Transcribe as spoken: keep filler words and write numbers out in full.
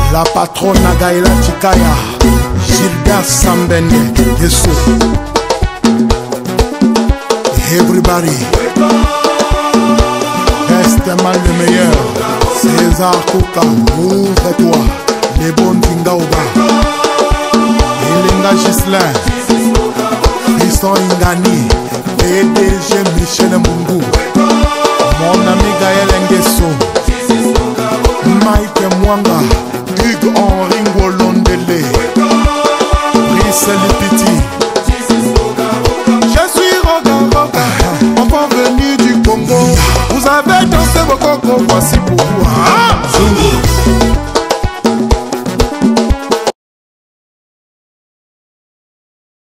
La patronne Gaëla Chikaya, Gilbert Sambende, Yesu. Everybody, reste mal le meilleur. César Kouka, ouvre-toi. Les bons Tingaouba. Elenga Gislain, Fiston Ingani, P D G Michel Mungu, mon ami Gaël Nguesso, Mike Mwanga, Hugues Henri Ngolondele, Brice Lipiti. Je suis Roga Roga, enfant venu du Congo. Vous avez dansé vos cocos, voici